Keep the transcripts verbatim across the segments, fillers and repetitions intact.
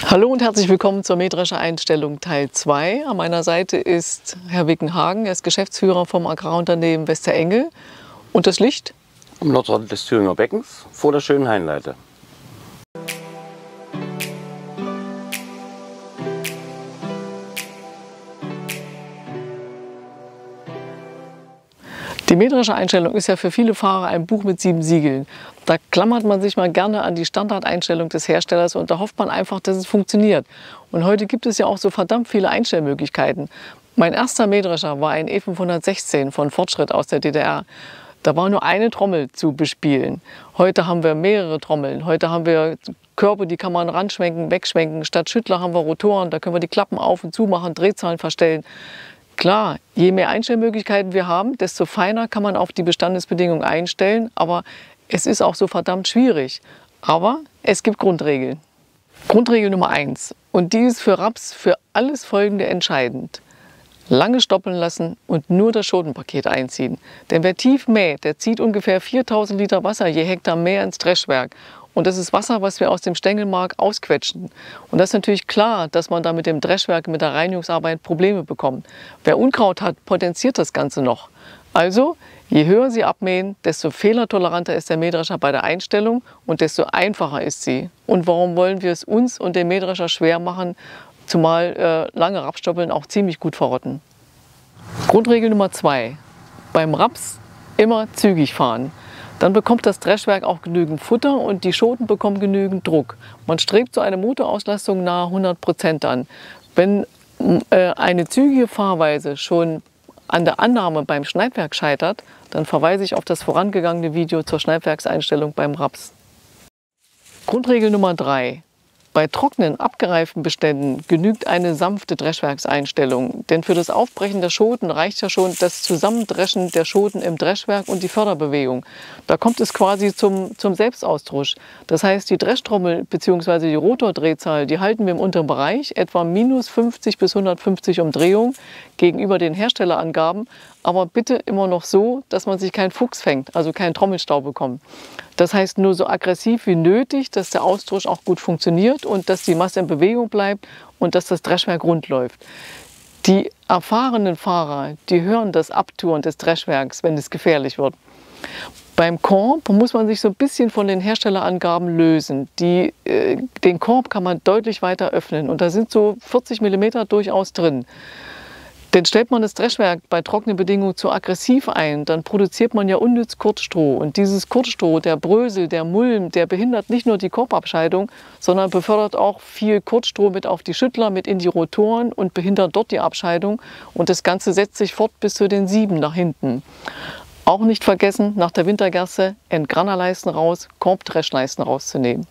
Hallo und herzlich willkommen zur Mähdrescher Einstellung Teil zwei. An meiner Seite ist Herr Wickenhagen, er ist Geschäftsführer vom Agrarunternehmen Westerengel. Und das Licht? Am Nordrand des Thüringer Beckens vor der schönen Hainleite. Die Mähdrescher Einstellung ist ja für viele Fahrer ein Buch mit sieben Siegeln. Da klammert man sich mal gerne an die Standardeinstellung des Herstellers und da hofft man einfach, dass es funktioniert. Und heute gibt es ja auch so verdammt viele Einstellmöglichkeiten. Mein erster Mähdrescher war ein E fünfhundertsechzehn von Fortschritt aus der D D R. Da war nur eine Trommel zu bespielen. Heute haben wir mehrere Trommeln. Heute haben wir Körbe, die kann man ranschwenken, wegschwenken. Statt Schüttler haben wir Rotoren, da können wir die Klappen auf und zu machen, Drehzahlen verstellen. Klar, je mehr Einstellmöglichkeiten wir haben, desto feiner kann man auf die Bestandesbedingungen einstellen. Aber es ist auch so verdammt schwierig. Aber es gibt Grundregeln. Grundregel Nummer eins. Und die ist für Raps für alles Folgende entscheidend. Lange stoppeln lassen und nur das Schotenpaket einziehen. Denn wer tief mäht, der zieht ungefähr viertausend Liter Wasser je Hektar mehr ins Dreschwerk. Und das ist Wasser, was wir aus dem Stängelmark ausquetschen. Und das ist natürlich klar, dass man da mit dem Dreschwerk, mit der Reinigungsarbeit Probleme bekommt. Wer Unkraut hat, potenziert das Ganze noch. Also, je höher Sie abmähen, desto fehlertoleranter ist der Mähdrescher bei der Einstellung und desto einfacher ist sie. Und warum wollen wir es uns und dem Mähdrescher schwer machen, zumal äh, lange Rapsstoppeln auch ziemlich gut verrotten. Grundregel Nummer zwei. Beim Raps immer zügig fahren. Dann bekommt das Dreschwerk auch genügend Futter und die Schoten bekommen genügend Druck. Man strebt so eine Motorauslastung nahe hundert Prozent an. Wenn äh, eine zügige Fahrweise schon an der Annahme beim Schneidwerk scheitert, dann verweise ich auf das vorangegangene Video zur Schneidwerkseinstellung beim Raps. Grundregel Nummer drei. Bei trockenen, abgereiften Beständen genügt eine sanfte Dreschwerkseinstellung, denn für das Aufbrechen der Schoten reicht ja schon das Zusammendreschen der Schoten im Dreschwerk und die Förderbewegung. Da kommt es quasi zum, zum Selbstaustausch. Das heißt, die Dreschtrommel bzw. die Rotordrehzahl, die halten wir im unteren Bereich, etwa minus fünfzig bis hundertfünfzig Umdrehungen gegenüber den Herstellerangaben, aber bitte immer noch so, dass man sich keinen Fuchs fängt, also keinen Trommelstau bekommt. Das heißt nur so aggressiv wie nötig, dass der Austausch auch gut funktioniert und dass die Masse in Bewegung bleibt und dass das Dreschwerk rund läuft. Die erfahrenen Fahrer, die hören das Abtouren des Dreschwerks, wenn es gefährlich wird. Beim Korb muss man sich so ein bisschen von den Herstellerangaben lösen. Die, äh, den Korb kann man deutlich weiter öffnen und da sind so vierzig Millimeter durchaus drin. Denn stellt man das Dreschwerk bei trockenen Bedingungen zu aggressiv ein, dann produziert man ja unnütz Kurzstroh. Und dieses Kurzstroh, der Brösel, der Mulm, der behindert nicht nur die Korbabscheidung, sondern befördert auch viel Kurzstroh mit auf die Schüttler, mit in die Rotoren und behindert dort die Abscheidung. Und das Ganze setzt sich fort bis zu den Sieben nach hinten. Auch nicht vergessen, nach der Wintergerste Entgrannerleisten raus, Korbdreschleisten rauszunehmen.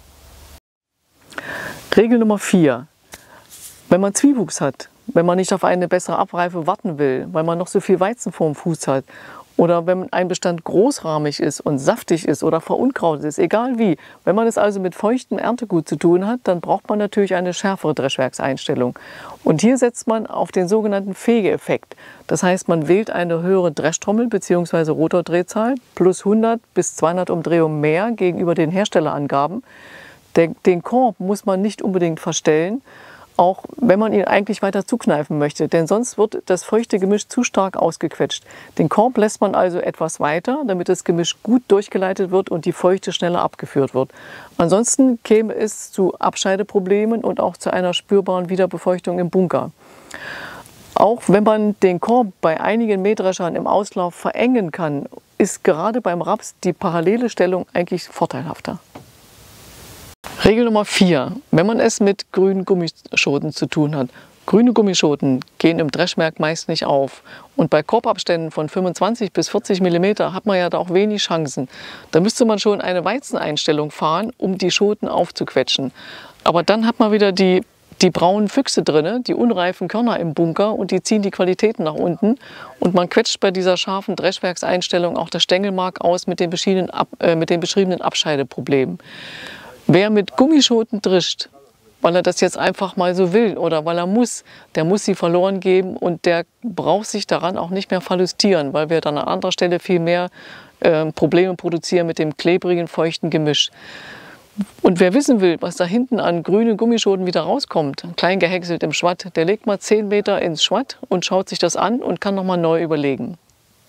Regel Nummer vier. Wenn man Zwiebuchs hat, wenn man nicht auf eine bessere Abreife warten will, weil man noch so viel Weizen vorm Fuß hat oder wenn ein Bestand großrahmig ist und saftig ist oder verunkrautet ist, egal wie. Wenn man es also mit feuchtem Erntegut zu tun hat, dann braucht man natürlich eine schärfere Dreschwerkseinstellung. Und hier setzt man auf den sogenannten Fegeeffekt. Das heißt, man wählt eine höhere Dreschtrommel bzw. Rotordrehzahl plus hundert bis zweihundert Umdrehungen mehr gegenüber den Herstellerangaben. Den, den Korb muss man nicht unbedingt verstellen, auch wenn man ihn eigentlich weiter zukneifen möchte, denn sonst wird das feuchte Gemisch zu stark ausgequetscht. Den Korb lässt man also etwas weiter, damit das Gemisch gut durchgeleitet wird und die Feuchte schneller abgeführt wird. Ansonsten käme es zu Abscheideproblemen und auch zu einer spürbaren Wiederbefeuchtung im Bunker. Auch wenn man den Korb bei einigen Mähdreschern im Auslauf verengen kann, ist gerade beim Raps die parallele Stellung eigentlich vorteilhafter. Regel Nummer vier. Wenn man es mit grünen Gummischoten zu tun hat. Grüne Gummischoten gehen im Dreschwerk meist nicht auf. Und bei Korbabständen von fünfundzwanzig bis vierzig Millimeter hat man ja da auch wenig Chancen. Da müsste man schon eine Weizeneinstellung fahren, um die Schoten aufzuquetschen. Aber dann hat man wieder die, die braunen Füchse drin, die unreifen Körner im Bunker und die ziehen die Qualitäten nach unten. Und man quetscht bei dieser scharfen Dreschwerkseinstellung auch das Stängelmark aus mit den beschriebenen, Ab, äh, mit den beschriebenen Abscheideproblemen. Wer mit Gummischoten drischt, weil er das jetzt einfach mal so will oder weil er muss, der muss sie verloren geben und der braucht sich daran auch nicht mehr verlustieren, weil wir dann an anderer Stelle viel mehr äh, Probleme produzieren mit dem klebrigen, feuchten Gemisch. Und wer wissen will, was da hinten an grünen Gummischoten wieder rauskommt, klein gehäckselt im Schwatt, der legt mal zehn Meter ins Schwatt und schaut sich das an und kann nochmal neu überlegen.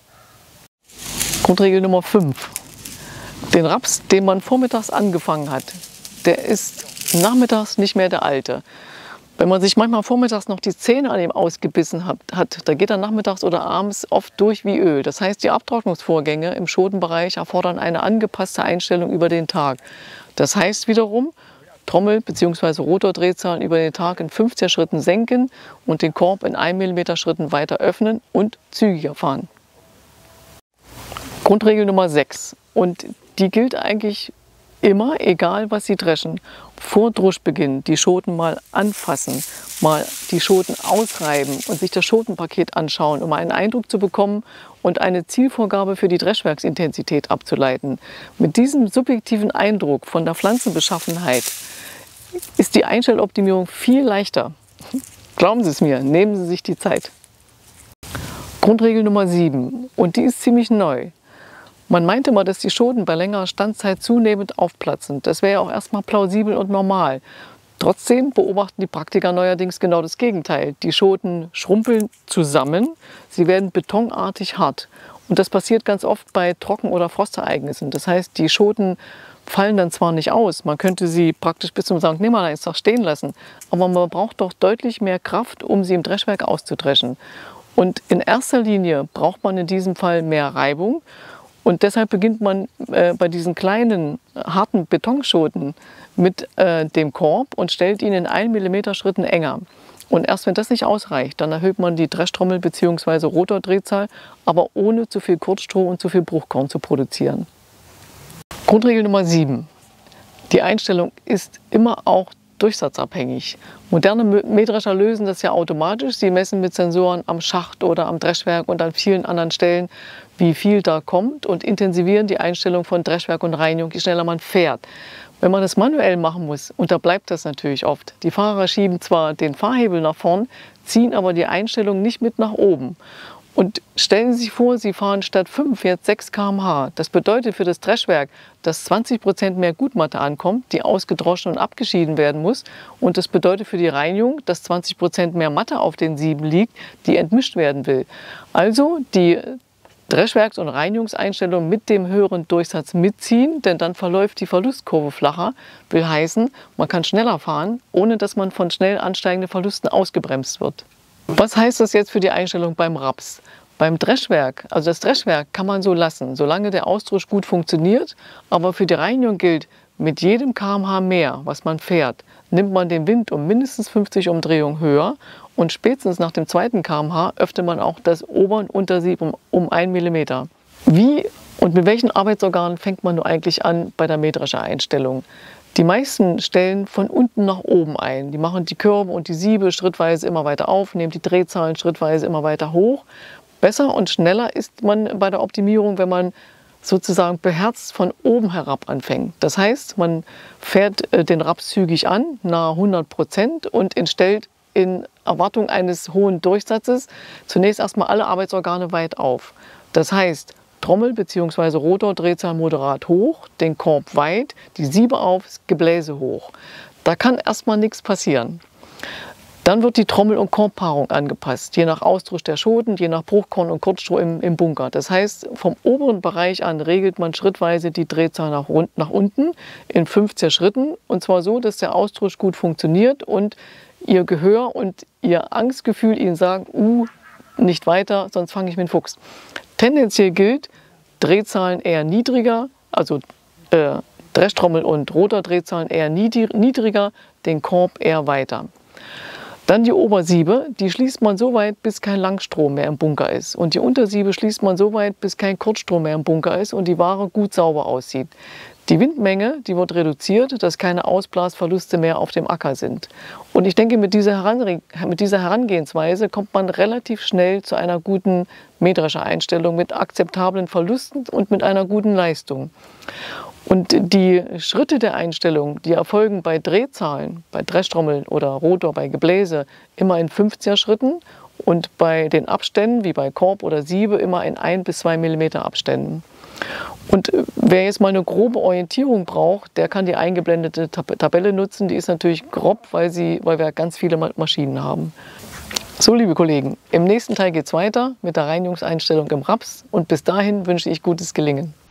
Grundregel Nummer fünf. Den Raps, den man vormittags angefangen hat, der ist nachmittags nicht mehr der alte. Wenn man sich manchmal vormittags noch die Zähne an ihm ausgebissen hat, hat, da geht er nachmittags oder abends oft durch wie Öl. Das heißt, die Abtrocknungsvorgänge im Schotenbereich erfordern eine angepasste Einstellung über den Tag. Das heißt wiederum, Trommel- bzw. Rotordrehzahlen über den Tag in fünfzehn Schritten senken und den Korb in ein Millimeter Schritten weiter öffnen und zügiger fahren. Grundregel Nummer sechs. Und die gilt eigentlich immer, egal was Sie dreschen. Vor Druschbeginn die Schoten mal anfassen, mal die Schoten ausreiben und sich das Schotenpaket anschauen, um einen Eindruck zu bekommen und eine Zielvorgabe für die Dreschwerksintensität abzuleiten. Mit diesem subjektiven Eindruck von der Pflanzenbeschaffenheit ist die Einstelloptimierung viel leichter. Glauben Sie es mir, nehmen Sie sich die Zeit. Grundregel Nummer sieben, und die ist ziemlich neu. Man meinte mal, dass die Schoten bei längerer Standzeit zunehmend aufplatzen. Das wäre ja auch erstmal plausibel und normal. Trotzdem beobachten die Praktiker neuerdings genau das Gegenteil. Die Schoten schrumpeln zusammen, sie werden betonartig hart. Und das passiert ganz oft bei Trocken- oder Frostereignissen. Das heißt, die Schoten fallen dann zwar nicht aus, man könnte sie praktisch bis zum Sankt Nimmerleinstag stehen lassen, aber man braucht doch deutlich mehr Kraft, um sie im Dreschwerk auszudreschen. Und in erster Linie braucht man in diesem Fall mehr Reibung. Und deshalb beginnt man äh, bei diesen kleinen, harten Betonschoten mit äh, dem Korb und stellt ihn in ein Millimeter Schritten enger. Und erst wenn das nicht ausreicht, dann erhöht man die Dreschtrommel bzw. Rotordrehzahl, aber ohne zu viel Kurzstroh und zu viel Bruchkorn zu produzieren. Grundregel Nummer sieben. Die Einstellung ist immer auch durchsatzabhängig. Moderne Mähdrescher lösen das ja automatisch. Sie messen mit Sensoren am Schacht oder am Dreschwerk und an vielen anderen Stellen, wie viel da kommt, und intensivieren die Einstellung von Dreschwerk und Reinigung, je schneller man fährt. Wenn man das manuell machen muss, unterbleibt das natürlich oft. Die Fahrer schieben zwar den Fahrhebel nach vorn, ziehen aber die Einstellung nicht mit nach oben. Und stellen Sie sich vor, Sie fahren statt fünf jetzt sechs Kilometer pro Stunde. Das bedeutet für das Dreschwerk, dass zwanzig Prozent mehr Gutmatte ankommt, die ausgedroschen und abgeschieden werden muss. Und das bedeutet für die Reinigung, dass zwanzig Prozent mehr Matte auf den Sieben liegt, die entmischt werden will. Also die Dreschwerks- und Reinigungseinstellung mit dem höheren Durchsatz mitziehen, denn dann verläuft die Verlustkurve flacher. Will heißen, man kann schneller fahren, ohne dass man von schnell ansteigenden Verlusten ausgebremst wird. Was heißt das jetzt für die Einstellung beim Raps? Beim Dreschwerk, also das Dreschwerk kann man so lassen, solange der Austausch gut funktioniert, aber für die Reinigung gilt, mit jedem Kilometer pro Stunde mehr, was man fährt, nimmt man den Wind um mindestens fünfzig Umdrehungen höher und spätestens nach dem zweiten Kilometer pro Stunde öffnet man auch das Ober- und Untersieb um, um einen Millimeter. Wie und mit welchen Arbeitsorganen fängt man nur eigentlich an bei der Mähdrescher-Einstellung? Die meisten stellen von unten nach oben ein. Die machen die Körbe und die Siebe schrittweise immer weiter auf, nehmen die Drehzahlen schrittweise immer weiter hoch. Besser und schneller ist man bei der Optimierung, wenn man sozusagen beherzt von oben herab anfängt. Das heißt, man fährt den Raps zügig an, nahe hundert Prozent, und stellt in Erwartung eines hohen Durchsatzes zunächst erstmal alle Arbeitsorgane weit auf. Das heißt, Trommel bzw. Rotordrehzahl moderat hoch, den Korb weit, die Siebe auf, das Gebläse hoch. Da kann erstmal nichts passieren. Dann wird die Trommel- und Korbpaarung angepasst, je nach Austausch der Schoten, je nach Bruchkorn und Kurzstroh im, im Bunker. Das heißt, vom oberen Bereich an regelt man schrittweise die Drehzahl nach, nach unten in fünfzehn Schritten, und zwar so, dass der Austausch gut funktioniert und Ihr Gehör und Ihr Angstgefühl Ihnen sagen, uh, nicht weiter, sonst fange ich mit dem Fuchs. Tendenziell gilt, Drehzahlen eher niedriger, also äh, Dreschtrommel und Rotordrehzahlen eher niedriger, den Korb eher weiter. Dann die Obersiebe, die schließt man so weit, bis kein Langstrom mehr im Bunker ist. Und die Untersiebe schließt man so weit, bis kein Kurzstrom mehr im Bunker ist und die Ware gut sauber aussieht. Die Windmenge, die wird reduziert, dass keine Ausblasverluste mehr auf dem Acker sind. Und ich denke, mit dieser, Heran mit dieser Herangehensweise kommt man relativ schnell zu einer guten Mähdrescher-Einstellung mit akzeptablen Verlusten und mit einer guten Leistung. Und die Schritte der Einstellung, die erfolgen bei Drehzahlen, bei Dreschtrommeln oder Rotor, bei Gebläse, immer in fünfzehn Schritten und bei den Abständen, wie bei Korb oder Siebe, immer in ein bis zwei Millimeter Abständen. Und wer jetzt mal eine grobe Orientierung braucht, der kann die eingeblendete Tabelle nutzen. Die ist natürlich grob, weil, sie, weil wir ganz viele Maschinen haben. So, liebe Kollegen, im nächsten Teil geht es weiter mit der Reinigungseinstellung im Raps. Und bis dahin wünsche ich gutes Gelingen.